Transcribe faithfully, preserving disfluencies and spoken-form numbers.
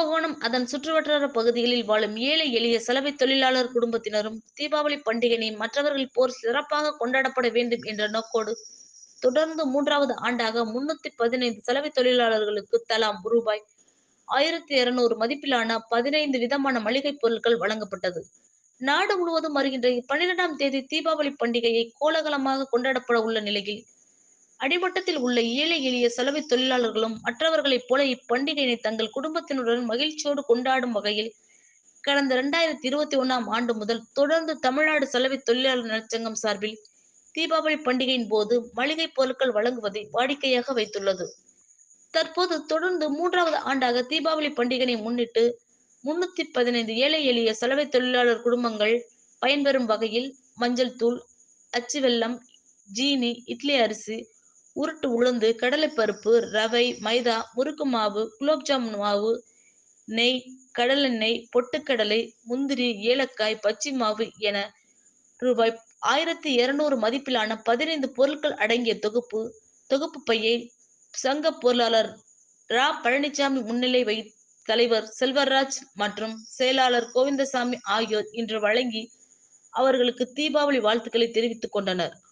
கும்பகோணம் அதன் சுற்றுவட்டார பகுதிகளில் வாழும் ஏழை எளிய சலவை தொழிலாளர் குடும்பத்தினரும் தீபாவளி பண்டிகையை மற்றவர்கள் போல் சிறப்பாக கொண்டாடப்பட வேண்டும் என்ற நோக்கோடு தொடர்ந்து மூன்றாவது ஆண்டாக முன்னூத்தி பதினைந்து சலவை தொழிலாளர்களுக்கு தலா ரூபாய் ஆயிரத்தி இருநூறு மதிப்பிலான பதினைந்து விதமான மளிகை பொருட்கள் வழங்கப்பட்டது. நாடு முழுவதும் வருகின்ற பன்னிரெண்டாம் தேதி தீபாவளி பண்டிகையை கோலாகலமாக கொண்டாடப்பட உள்ள நிலையில் அடிமட்டத்தில் உள்ள ஏழை எளிய சலவை தொழிலாளர்களும் மற்றவர்களைப் போல இப்பண்டிகையினை தங்கள் குடும்பத்தினருடன் மகிழ்ச்சியோடு கொண்டாடும் வகையில் கடந்த இரண்டாயிரத்தி இருபத்தி ஒன்னாம் ஆண்டு முதல் தொடர்ந்து தமிழ்நாடு சலவை தொழிலாளர் நலச்சங்கம் சார்பில் தீபாவளி பண்டிகையின் போது மளிகை பொருட்கள் வழங்குவதை வாடிக்கையாக வைத்துள்ளது. தற்போது தொடர்ந்து மூன்றாவது ஆண்டாக தீபாவளி பண்டிகையை முன்னிட்டு முன்னூத்தி பதினைந்து ஏழை எளிய சலவை தொழிலாளர் குடும்பங்கள் பயன்பெறும் வகையில் மஞ்சள் தூள், அச்சு வெல்லம், ஜீனி, இட்லி அரிசி, உருட்டு உளுந்து, கடலைப்பருப்பு, ரவை, மைதா, முறுக்கு மாவு, குலோப் ஜாமுன் மாவு, நெய், கடலெண்ணெய், பொட்டுக்கடலை, முந்திரி, ஏலக்காய், பச்சை மாவு என ரூபாய் ஆயிரத்தி இருநூறு மதிப்பிலான பதினைந்து பொருட்கள் அடங்கிய தொகுப்பு தொகுப்பு பையை சங்க பொருளாளர் ரா பழனிசாமி முன்னிலை வை தலைவர் செல்வராஜ் மற்றும் செயலாளர் கோவிந்தசாமி ஆகியோர் இன்று வழங்கி அவர்களுக்கு தீபாவளி வாழ்த்துக்களை தெரிவித்துக் கொண்டனர்.